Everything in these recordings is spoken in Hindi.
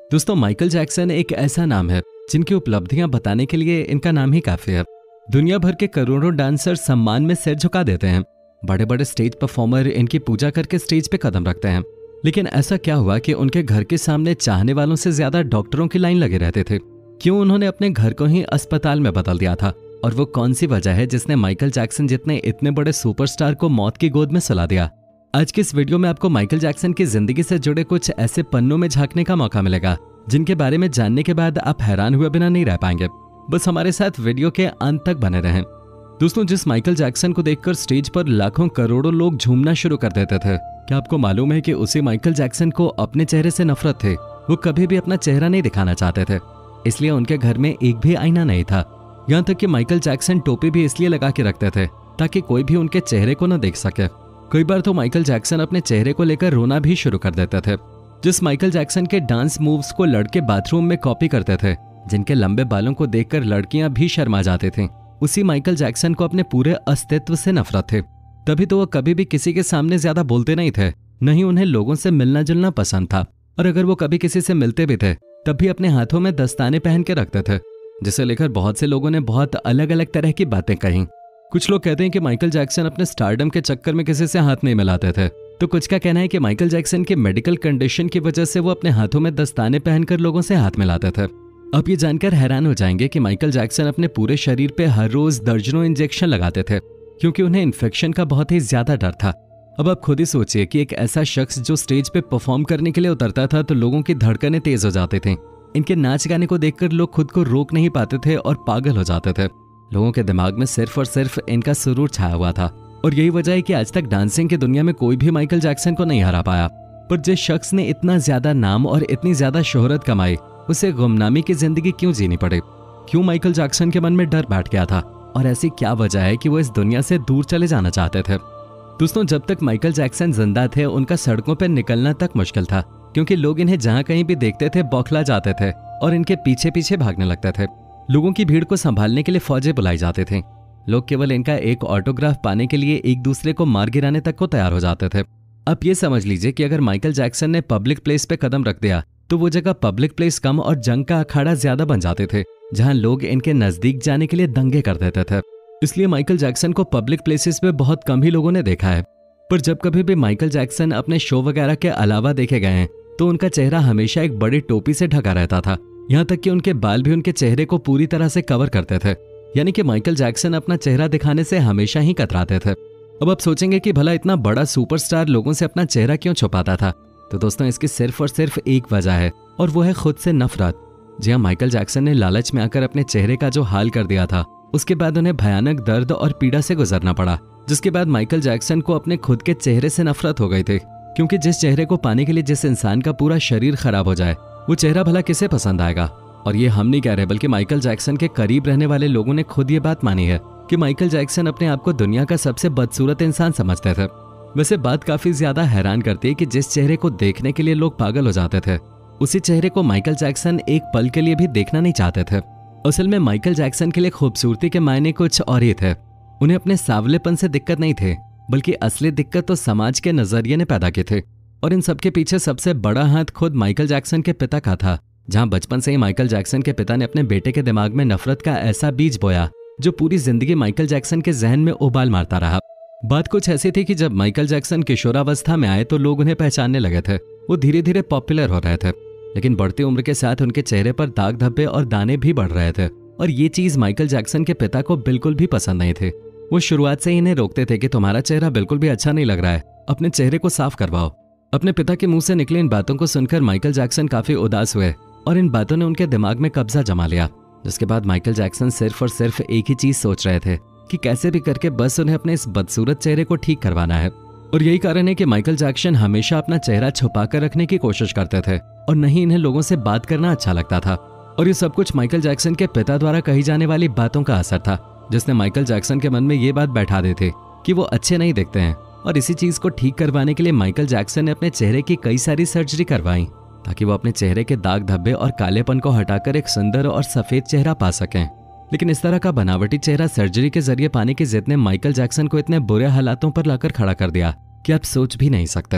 दोस्तों, माइकल जैक्सन एक ऐसा नाम है जिनकी उपलब्धियां बताने के लिए इनका नाम ही काफी है। दुनिया भर के करोड़ों डांसर सम्मान में सिर झुका देते हैं। बड़े बड़े स्टेज परफॉर्मर इनकी पूजा करके स्टेज पे कदम रखते हैं। लेकिन ऐसा क्या हुआ कि उनके घर के सामने चाहने वालों से ज्यादा डॉक्टरों की लाइन लगे रहते थे? क्यों उन्होंने अपने घर को ही अस्पताल में बदल दिया था? और वो कौन सी वजह है जिसने माइकल जैक्सन जितने इतने बड़े सुपरस्टार को मौत की गोद में सुला दिया? आज की इस वीडियो में आपको माइकल जैक्सन की जिंदगी से जुड़े कुछ ऐसे पन्नों में झांकने का मौका मिलेगा जिनके बारे में जानने के बाद आप हैरान हुए बिना नहीं रह पाएंगे। बस हमारे साथ वीडियो के अंत तक बने रहें। दोस्तों, जिस माइकल जैक्सन को देखकर स्टेज पर लाखों करोड़ों लोग झूमना शुरू कर देते थे, क्या आपको मालूम है कि उसी माइकल जैक्सन को अपने चेहरे से नफरत थी? वो कभी भी अपना चेहरा नहीं दिखाना चाहते थे, इसलिए उनके घर में एक भी आईना नहीं था। यहाँ तक कि माइकल जैक्सन टोपी भी इसलिए लगा के रखते थे ताकि कोई भी उनके चेहरे को न देख सके। कई बार तो माइकल जैक्सन अपने चेहरे को लेकर रोना भी शुरू कर देते थे। जिस माइकल जैक्सन के डांस मूव्स को लड़के बाथरूम में कॉपी करते थे, जिनके लंबे बालों को देखकर लड़कियां भी शर्मा जाती थीं, उसी माइकल जैक्सन को अपने पूरे अस्तित्व से नफरत थी। तभी तो वो कभी भी किसी के सामने ज्यादा बोलते नहीं थे, न ही उन्हें लोगों से मिलना जुलना पसंद था। और अगर वो कभी किसी से मिलते भी थे तब भी अपने हाथों में दस्ताने पहन के रखते थे, जिसे लेकर बहुत से लोगों ने बहुत अलग अलग तरह की बातें कही। कुछ लोग कहते हैं कि माइकल जैक्सन अपने स्टारडम के चक्कर में किसी से हाथ नहीं मिलाते थे, तो कुछ का कहना है कि माइकल जैक्सन के मेडिकल कंडीशन की वजह से वो अपने हाथों में दस्ताने पहनकर लोगों से हाथ मिलाते थे। आप ये जानकर हैरान हो जाएंगे कि माइकल जैक्सन अपने पूरे शरीर पे हर रोज दर्जनों इंजेक्शन लगाते थे, क्योंकि उन्हें इन्फेक्शन का बहुत ही ज्यादा डर था। अब आप खुद ही सोचिए कि एक ऐसा शख्स जो स्टेज पे परफॉर्म करने के लिए उतरता था तो लोगों की धड़कनें तेज हो जाती थी। इनके नाच गाने को देखकर लोग खुद को रोक नहीं पाते थे और पागल हो जाते थे। लोगों के दिमाग में सिर्फ और सिर्फ इनका सुरूर छाया हुआ था, और यही वजह है कि आज तक डांसिंग की दुनिया में कोई भी माइकल जैक्सन को नहीं हरा पाया। पर जिस शख्स ने इतना ज्यादा नाम और इतनी ज्यादा शोहरत कमाई, उसे गुमनामी की जिंदगी क्यों जीनी पड़े? क्यों माइकल जैक्सन के मन में डर बैठ गया था? और ऐसी क्या वजह है कि वो इस दुनिया से दूर चले जाना चाहते थे? दोस्तों, जब तक माइकल जैक्सन जिंदा थे उनका सड़कों पर निकलना तक मुश्किल था, क्योंकि लोग इन्हें जहां कहीं भी देखते थे बौखला जाते थे और इनके पीछे पीछे भागने लगते थे। लोगों की भीड़ को संभालने के लिए फौजें बुलाई जाती थीं। लोग केवल इनका एक ऑटोग्राफ पाने के लिए एक दूसरे को मार गिराने तक को तैयार हो जाते थे। आप ये समझ लीजिए कि अगर माइकल जैक्सन ने पब्लिक प्लेस पे कदम रख दिया तो वो जगह पब्लिक प्लेस कम और जंग का अखाड़ा ज्यादा बन जाते थे, जहां लोग इनके नजदीक जाने के लिए दंगे कर देते थे। इसलिए माइकल जैक्सन को पब्लिक प्लेसेस पे बहुत कम ही लोगों ने देखा है। पर जब कभी भी माइकल जैक्सन अपने शो वगैरह के अलावा देखे गए हैं तो उनका चेहरा हमेशा एक बड़ी टोपी से ढका रहता था। यहाँ तक कि उनके बाल भी उनके चेहरे को पूरी तरह से कवर करते थे। यानी कि माइकल जैक्सन अपना चेहरा दिखाने से हमेशा ही कतराते थे। अब आप सोचेंगे कि भला इतना बड़ा सुपरस्टार लोगों से अपना चेहरा क्यों छुपाता था? तो दोस्तों, इसकी सिर्फ और सिर्फ एक वजह है, और वो है खुद से नफरत। जी हाँ, माइकल जैक्सन ने लालच में आकर अपने चेहरे का जो हाल कर दिया था, उसके बाद उन्हें भयानक दर्द और पीड़ा से गुजरना पड़ा, जिसके बाद माइकल जैक्सन को अपने खुद के चेहरे से नफरत हो गई थी। क्योंकि जिस चेहरे को पाने के लिए जिस इंसान का पूरा शरीर खराब हो जाए, वो चेहरा भला किसे पसंद आएगा? और ये हम नहीं कह रहे, बल्कि माइकल जैक्सन के करीब रहने वाले लोगों ने खुद ये बात मानी है कि माइकल जैक्सन अपने आप को दुनिया का सबसे बदसूरत इंसान समझते थे। वैसे बात काफी ज्यादा हैरान करती है कि जिस चेहरे को देखने के लिए लोग पागल हो जाते थे, उसी चेहरे को माइकल जैक्सन एक पल के लिए भी देखना नहीं चाहते थे। असल में माइकल जैक्सन के लिए खूबसूरती के मायने कुछ और ही थे। उन्हें अपने सावलेपन से दिक्कत नहीं थे, बल्कि असली दिक्कत तो समाज के नजरिए ने पैदा की थी। और इन सबके पीछे सबसे बड़ा हाथ खुद माइकल जैक्सन के पिता का था, जहां बचपन से ही माइकल जैक्सन के पिता ने अपने बेटे के दिमाग में नफरत का ऐसा बीज बोया जो पूरी जिंदगी माइकल जैक्सन के जहन में उबाल मारता रहा। बात कुछ ऐसी थी कि जब माइकल जैक्सन किशोरावस्था में आए तो लोग उन्हें पहचानने लगे थे। वो धीरे धीरे पॉपुलर हो रहे थे, लेकिन बढ़ती उम्र के साथ उनके चेहरे पर दाग धब्बे और दाने भी बढ़ रहे थे, और ये चीज माइकल जैक्सन के पिता को बिल्कुल भी पसंद नहीं थी। वो शुरुआत से ही इन्हें रोकते थे कि तुम्हारा चेहरा बिल्कुल भी अच्छा नहीं लग रहा है, अपने चेहरे को साफ करवाओ। अपने पिता के मुंह से निकली इन बातों को सुनकर माइकल जैक्सन काफी उदास हुए, और इन बातों ने उनके दिमाग में कब्जा जमा लिया। जिसके बाद माइकल जैक्सन सिर्फ और सिर्फ एक ही चीज सोच रहे थे कि कैसे भी करके बस उन्हें अपने इस बदसूरत चेहरे को ठीक करवाना है। और यही कारण है कि माइकल जैक्सन हमेशा अपना चेहरा छुपा कर रखने की कोशिश करते थे, और नहीं इन्हें लोगों से बात करना अच्छा लगता था। और ये सब कुछ माइकल जैक्सन के पिता द्वारा कही जाने वाली बातों का असर था, जिसने माइकल जैक्सन के मन में ये बात बैठा दी थी कि वो अच्छे नहीं दिखते हैं। और इसी चीज को ठीक करवाने के लिए माइकल जैक्सन ने अपने चेहरे की कई सारी सर्जरी करवाई, ताकि वो अपने चेहरे के दाग धब्बे और कालेपन को हटाकर एक सुंदर और सफेद चेहरा पा सकें। लेकिन इस तरह का बनावटी चेहरा सर्जरी के जरिए पाने की जिद ने माइकल जैक्सन को इतने बुरे हालातों पर लाकर खड़ा कर दिया कि आप सोच भी नहीं सकते।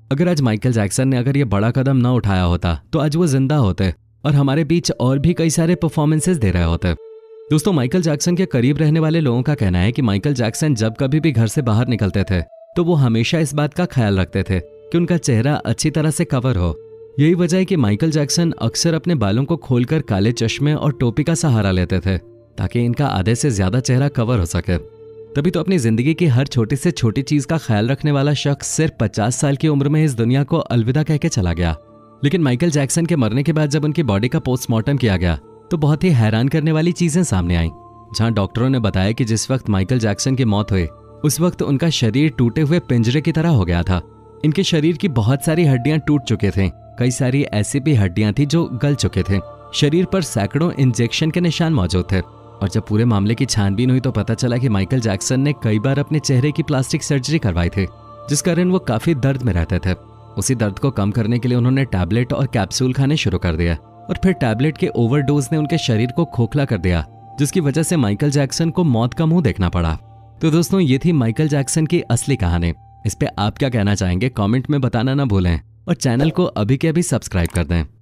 अगर आज माइकल जैक्सन ने अगर ये बड़ा कदम न उठाया होता तो आज वो जिंदा होते और हमारे बीच और भी कई सारे परफॉर्मेंसेस दे रहे होते। दोस्तों, माइकल जैक्सन के करीब रहने वाले लोगों का कहना है कि माइकल जैक्सन जब कभी भी घर से बाहर निकलते थे तो वो हमेशा इस बात का ख्याल रखते थे कि उनका चेहरा अच्छी तरह से कवर हो। यही वजह है कि माइकल जैक्सन अक्सर अपने बालों को खोलकर काले चश्मे और टोपी का सहारा लेते थे ताकि इनका आधे से ज्यादा चेहरा कवर हो सके। तभी तो अपनी जिंदगी की हर छोटी से छोटी चीज का ख्याल रखने वाला शख्स सिर्फ 50 साल की उम्र में इस दुनिया को अलविदा कह के चला गया। लेकिन माइकल जैक्सन के मरने के बाद जब उनकी बॉडी का पोस्टमार्टम किया गया तो बहुत ही हैरान करने वाली चीजें सामने आईं, जहां डॉक्टरों ने बताया कि जिस वक्त माइकल जैक्सन की मौत हुई उस वक्त उनका शरीर टूटे हुए पिंजरे की तरह हो गया था। इनके शरीर की बहुत सारी हड्डियां टूट चुके थे, कई सारी ऐसी भी हड्डियां थी जो गल चुके थे। शरीर पर सैकड़ों इंजेक्शन के निशान मौजूद थे और जब पूरे मामले की छानबीन हुई तो पता चला कि माइकल जैक्सन ने कई बार अपने चेहरे की प्लास्टिक सर्जरी करवाई थी, जिस कारण वो काफी दर्द में रहते थे। उसी दर्द को कम करने के लिए उन्होंने टैबलेट और कैप्सूल खाने शुरू कर दिया और फिर टैबलेट के ओवरडोज ने उनके शरीर को खोखला कर दिया, जिसकी वजह से माइकल जैक्सन को मौत का मुंह देखना पड़ा। तो दोस्तों, ये थी माइकल जैक्सन की असली कहानी। इस पे आप क्या कहना चाहेंगे कमेंट में बताना ना भूलें और चैनल को अभी के अभी सब्सक्राइब कर दें।